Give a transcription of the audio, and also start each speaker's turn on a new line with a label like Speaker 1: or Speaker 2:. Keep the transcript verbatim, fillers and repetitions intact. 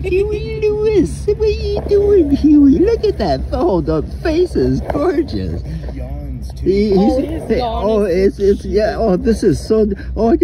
Speaker 1: Huey Lewis, what are you doing, Huey? Look at that. Oh, the face is gorgeous.
Speaker 2: He yawns too.
Speaker 1: He,
Speaker 3: Oh, his yawn
Speaker 1: oh,
Speaker 3: is
Speaker 1: it's, it's, yeah, oh, this is so, oh,